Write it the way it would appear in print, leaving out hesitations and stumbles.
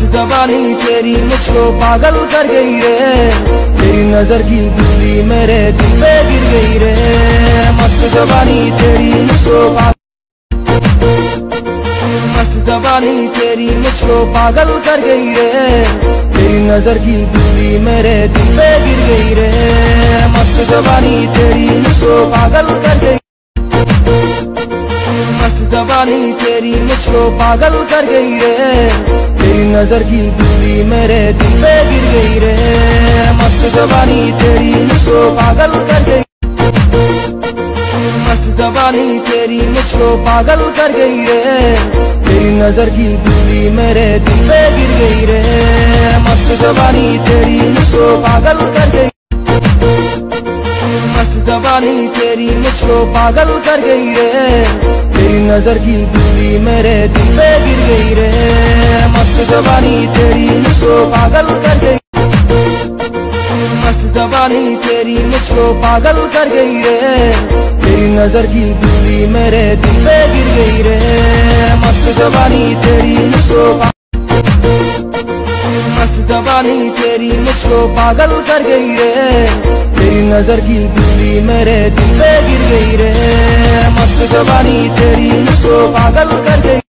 जबानी तेरी मुझको पागल कर गई रे, तेरी नजर की बिजली मेरे दिल पे गिर गई रे। मस्त जबानी तेरी मुझको मस्त जबानी तेरी मुझको पागल कर गई रे, तेरी नजर की बिजली मेरे दिल पे गिर गई रे। मस्त जबानी तेरी मुझको पागल कर गई, मस्त जबानी तेरी मुझको पागल कर गई रे, तेरी नजर की बिजली मेरे दिल पे गिर गई रे। मस्त जबानी तेरी मुझको पागल कर गई, मस्त जबानी तेरी मुझको पागल कर गई रे, तेरी नजर की बिजली मेरे दिल पे गिर गई रे। मस्त जबानी तेरी मुझको पागल कर गई, मस्त जबानी तेरी मुझको पागल कर गई रे, तेरी नजर की बिजली मेरे दिल पे गिर गई रे। मस्त जबानी तेरी मुझको पागल कर गई, मस्त जबानी तेरी मुझको पागल कर गई रे, तेरी नजर की बिजली मेरे दिल पे गिर गई रे। मस्त जबानी तेरी मुझको मस्त जबानी तेरी मुझको पागल कर गई रे, तेरी नजर की बिजली मेरे दिल पे गिर गई रे। मस्त जबानी तेरी मुझको पागल कर गई।